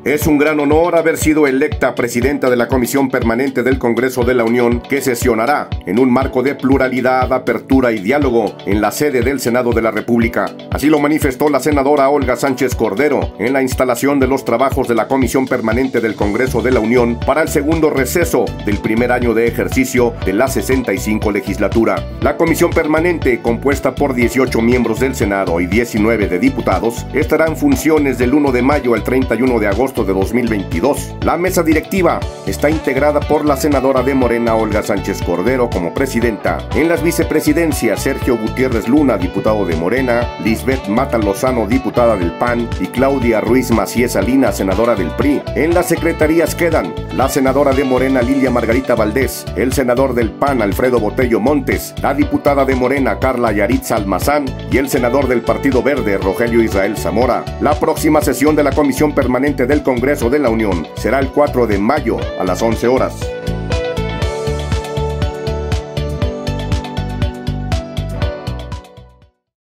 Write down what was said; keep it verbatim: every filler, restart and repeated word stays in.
Es un gran honor haber sido electa presidenta de la Comisión Permanente del Congreso de la Unión, que sesionará en un marco de pluralidad, apertura y diálogo en la sede del Senado de la República. Así lo manifestó la senadora Olga Sánchez Cordero en la instalación de los trabajos de la Comisión Permanente del Congreso de la Unión para el segundo receso del primer año de ejercicio de la sesenta y cinco legislatura. La Comisión Permanente, compuesta por dieciocho miembros del Senado y diecinueve de diputados, estará en funciones del uno de mayo al treinta y uno de agosto de dos mil veintidós. La mesa directiva está integrada por la senadora de Morena Olga Sánchez Cordero como presidenta. En las vicepresidencias, Sergio Gutiérrez Luna, diputado de Morena, Lisbeth Mata Lozano, diputada del P A N, y Claudia Ruiz Macías Salinas, senadora del P R I. En las secretarías quedan la senadora de Morena Lilia Margarita Valdés, el senador del P A N Alfredo Botello Montes, la diputada de Morena Carla Yaritza Almazán y el senador del Partido Verde Rogelio Israel Zamora. La próxima sesión de la Comisión Permanente del Congreso de la Unión será el cuatro de mayo a las once horas.